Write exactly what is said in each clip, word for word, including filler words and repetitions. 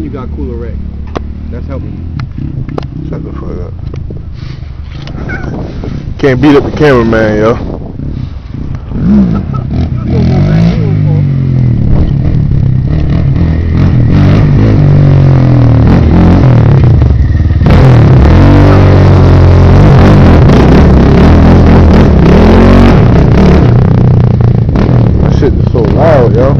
you got cooler wreck. That's helping you. Shut the fuck up. Can't beat up the cameraman, yo. That shit is so loud, yo.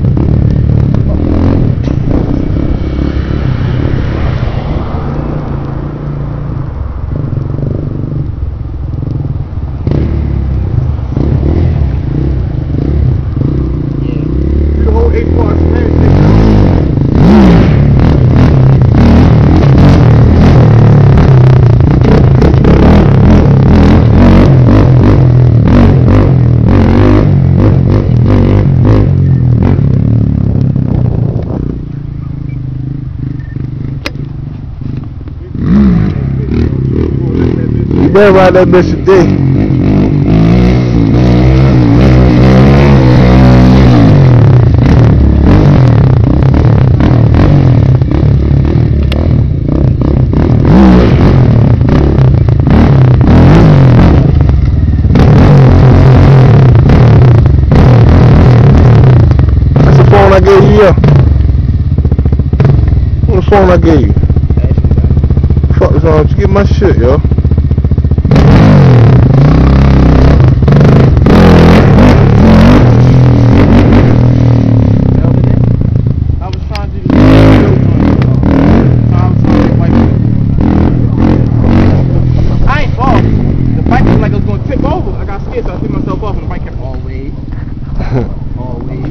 You better ride that bitch today. That's the phone I gave you, yeah. What's the phone I gave you? Fuck is wrong with you? Get my shit, yo. So I threw myself off and the bike kept always. Always.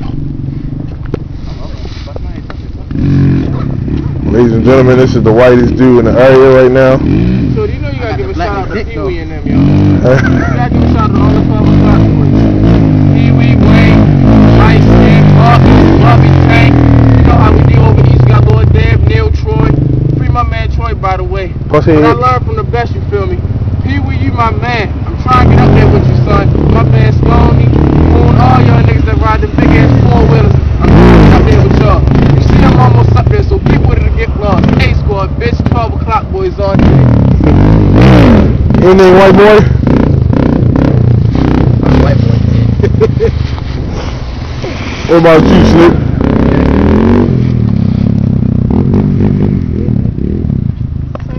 Ladies and gentlemen, this is the whitest dude in the area right now. So do you know you gotta give a shout out to Pee-wee and them, yo? You gotta give a shout out to all the twelve o'clock boys. Pee-wee, Wayne, Ice Skin, Bobby Tank. You know how we do over east. Got Lord Deb, Neil, Troy. Free my man Troy, by the way. But I learned from the best, you feel me? Pee-wee, you my man. Trying to get up there with you, son. My man Stoney, Moon, all y'all niggas that ride the big ass four wheelers. I'm trying to get up there with y'all. You see, I'm almost up there, so people to get lost. A squad, bitch, twelve o'clock boys on. Ain't that white boy? I'm a white boy. What about you, Slick?